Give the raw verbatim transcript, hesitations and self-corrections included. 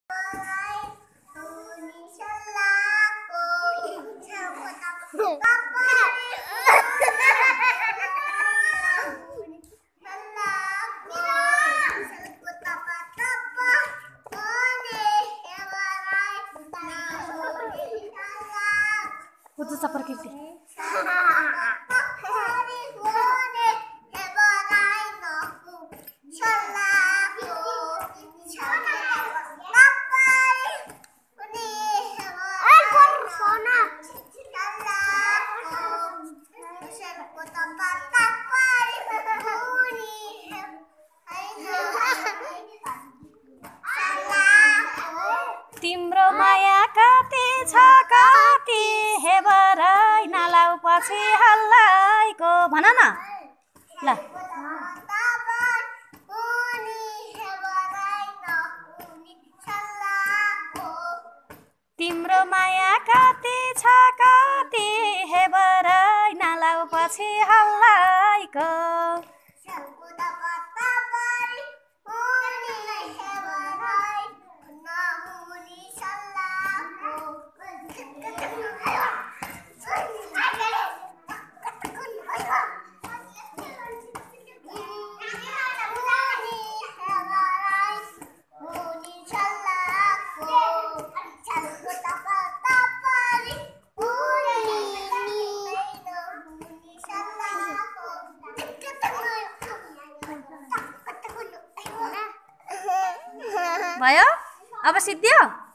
Putus seperti itu. तिम्रो माया कति छ कति हेबरै नलाउ पछि हल्लाइको भन न ल। तिम्रो माया कति छ कति हेबरै नलाउ पछि हल्लाइको भयो। अब सिद्धियो।